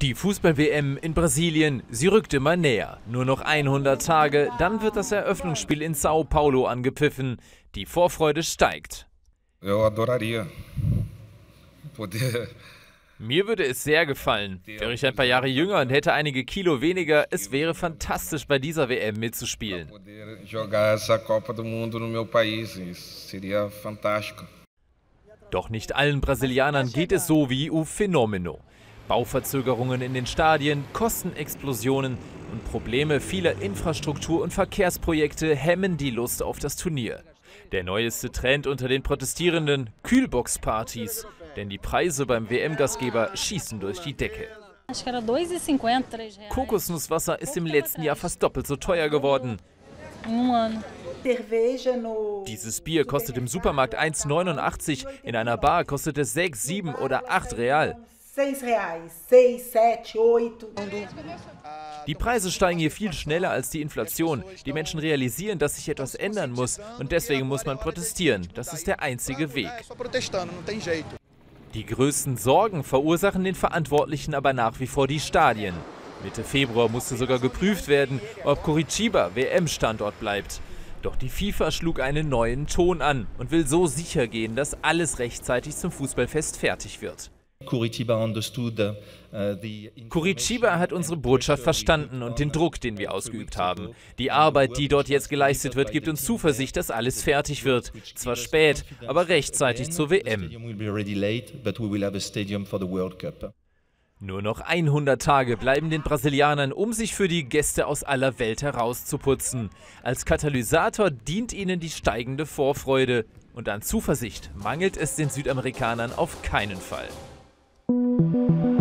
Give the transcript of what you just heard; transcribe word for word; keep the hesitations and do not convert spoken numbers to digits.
Die Fußball-W M in Brasilien, sie rückt immer näher. Nur noch hundert Tage, dann wird das Eröffnungsspiel in São Paulo angepfiffen. Die Vorfreude steigt. Eu adoraria poder. Mir würde es sehr gefallen. Wäre ich ein paar Jahre jünger und hätte einige Kilo weniger, es wäre fantastisch, bei dieser W M mitzuspielen. Poder jogar essa Copa do Mundo no meu país, isso seria fantástico. Doch nicht allen Brasilianern geht es so wie O Fenômeno. Bauverzögerungen in den Stadien, Kostenexplosionen und Probleme vieler Infrastruktur- und Verkehrsprojekte hemmen die Lust auf das Turnier. Der neueste Trend unter den Protestierenden: Kühlbox-Partys. Denn die Preise beim W M-Gastgeber schießen durch die Decke. Kokosnusswasser ist im letzten Jahr fast doppelt so teuer geworden. Dieses Bier kostet im Supermarkt eins neunundachtzig, in einer Bar kostet es sechs, sieben oder acht Real. Die Preise steigen hier viel schneller als die Inflation. Die Menschen realisieren, dass sich etwas ändern muss und deswegen muss man protestieren. Das ist der einzige Weg. Die größten Sorgen verursachen den Verantwortlichen aber nach wie vor die Stadien. Mitte Februar musste sogar geprüft werden, ob Curitiba W M-Standort bleibt. Doch die FIFA schlug einen neuen Ton an und will so sicher gehen, dass alles rechtzeitig zum Fußballfest fertig wird. Curitiba hat unsere Botschaft verstanden und den Druck, den wir ausgeübt haben. Die Arbeit, die dort jetzt geleistet wird, gibt uns Zuversicht, dass alles fertig wird. Zwar spät, aber rechtzeitig zur W M. Nur noch hundert Tage bleiben den Brasilianern, um sich für die Gäste aus aller Welt herauszuputzen. Als Katalysator dient ihnen die steigende Vorfreude. Und an Zuversicht mangelt es den Südamerikanern auf keinen Fall.